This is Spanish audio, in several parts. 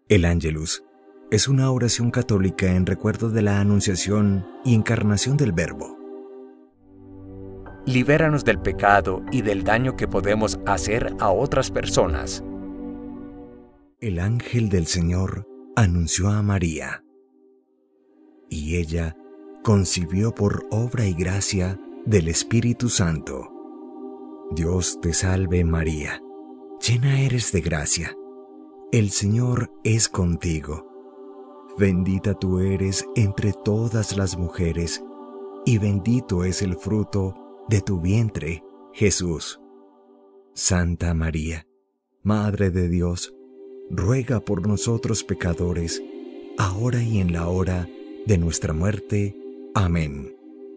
El Ángelus es una oración católica en recuerdo de la anunciación y encarnación del Verbo. Libéranos del pecado y del daño que podemos hacer a otras personas. El ángel del Señor anunció a María, y ella concibió por obra y gracia del Espíritu Santo. Dios te salve María, llena eres de gracia. El Señor es contigo. Bendita tú eres entre todas las mujeres, y bendito es el fruto de tu vientre, Jesús. Santa María, Madre de Dios, ruega por nosotros pecadores, ahora y en la hora de nuestra muerte. Amén.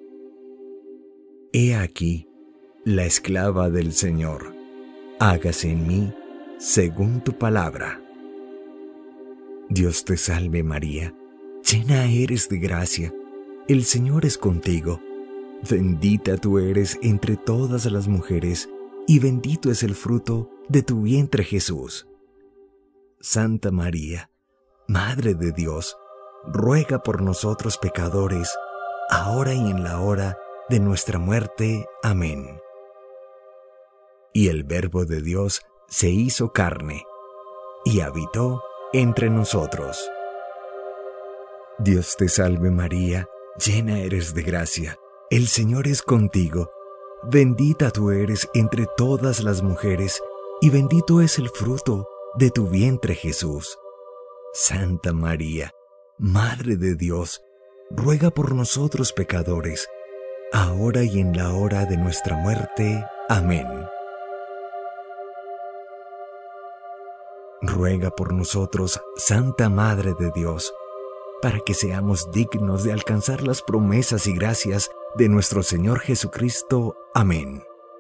He aquí la esclava del Señor. Hágase en mí según tu palabra. Dios te salve María, llena eres de gracia, el Señor es contigo. Bendita tú eres entre todas las mujeres, y bendito es el fruto de tu vientre Jesús. Santa María, Madre de Dios, ruega por nosotros pecadores, ahora y en la hora de nuestra muerte. Amén. Y el Verbo de Dios se hizo carne, y habitó entre nosotros. Dios te salve María, llena eres de gracia, el Señor es contigo. Bendita tú eres entre todas las mujeres, y bendito es el fruto de tu vientre Jesús. Santa María, Madre de Dios, ruega por nosotros pecadores, ahora y en la hora de nuestra muerte. Amén. Ruega por nosotros, Santa Madre de Dios, para que seamos dignos de alcanzar las promesas y gracias de nuestro Señor Jesucristo. Amén.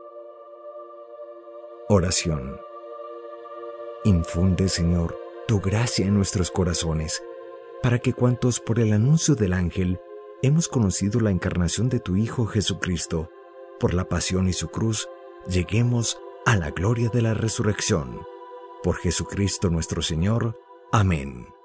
Oración. Infunde, Señor, tu gracia en nuestros corazones, para que cuantos por el anuncio del ángel hemos conocido la encarnación de tu Hijo Jesucristo, por la pasión y su cruz, lleguemos a la gloria de la resurrección. Por Jesucristo nuestro Señor. Amén.